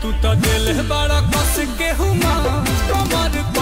तू तो दिल बड़ा कस के हुमा कमर